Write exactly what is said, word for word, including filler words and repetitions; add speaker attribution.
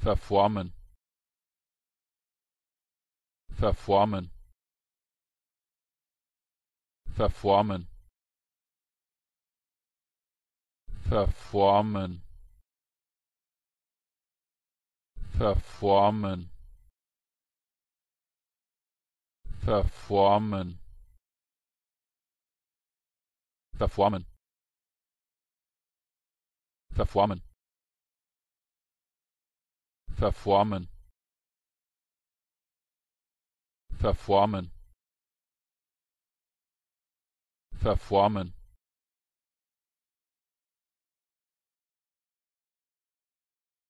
Speaker 1: verformen verformen verformen verformen verformen verformen verformen verformen verformen verformen verformen